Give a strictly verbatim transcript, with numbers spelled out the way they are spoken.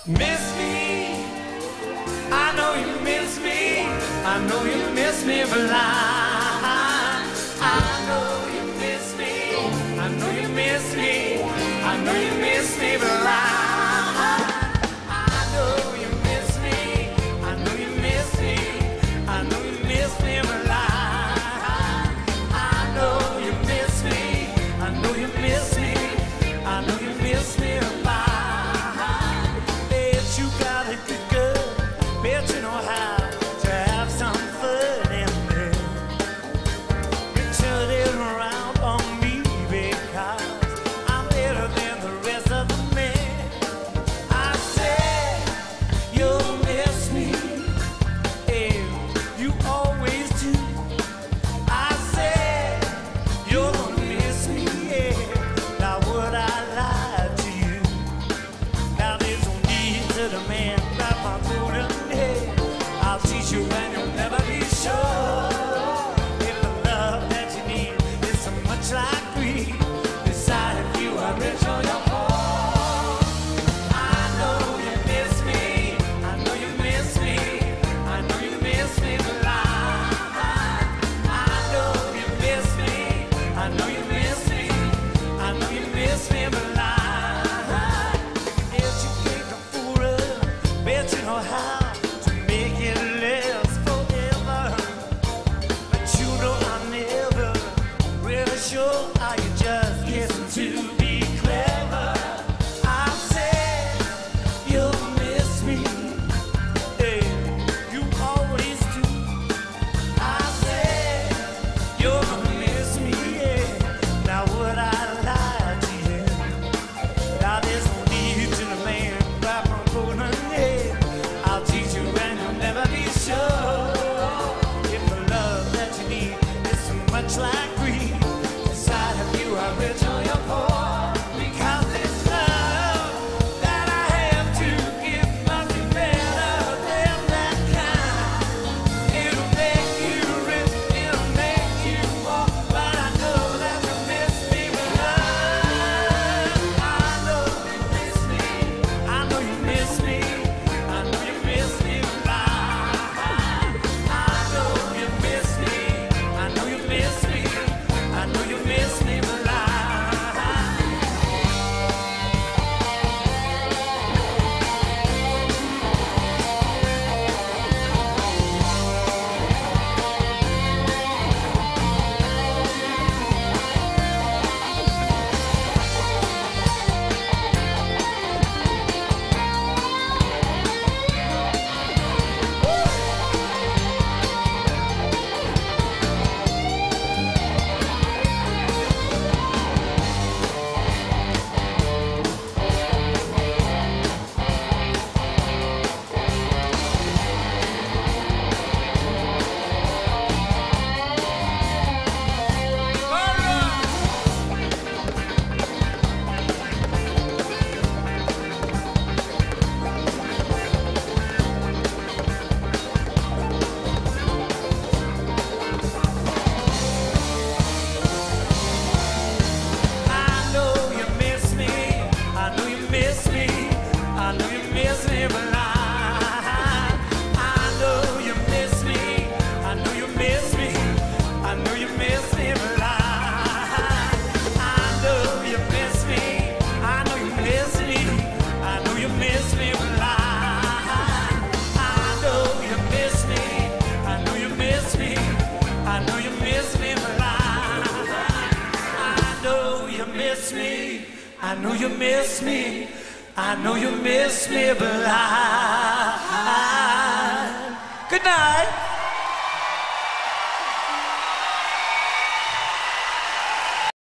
Miss me, I know you miss me. I know you miss me, but I, I know you miss me. I know you miss me. I know you miss me, but I, I know you miss me. I know you miss me. I know you miss me, but I, I know you miss me. I know you miss me. I know you miss me, but I. Bet you got it good. Bet you know how to have some fun in there. You turn it around on me because I'm better than the rest of the men. I said you'll miss me, and you always do. I said you're gonna miss me, yeah. Now would I lie to you? Now there's no need to demand that my golden head. I'll teach you and you'll never be sure. If the love that you need is so much like greed, decide if you are rich or you're poor. I know you miss me. I know you miss me. I know you miss me, but I, I know you miss me. I know you miss me. I know you miss me, but I, if you take a fool up, bet you know how to make it last forever. But you know I'm never really sure how you just guessing to be clever. I said you'll miss me, yeah, you always do. I said you're gonna miss me, yeah. Now would I lie to you? Now there's no need to demand that my golden head. I'll teach you and you'll never be sure. If the love that you need is so much like greed, decide if you are rich or you're poor. Because this love that I have to give must be better than that kind. It'll make you rich, it'll make you poor. But I know that you miss me, but I, I know you miss me. I know you miss me. I know you miss me, but I, I know you miss me. I know you miss me. I know you miss me, but I. I know you miss me. I know you miss me. I know you miss me, but I, I know you miss me. I know you miss me. I know you miss me, but I, I know you miss me. I know you miss me. I know you miss me, but I, I know you miss me. I know you miss me. I know you miss me, but I, I know you miss me. I know you miss me. I know you miss me, but I, I good night.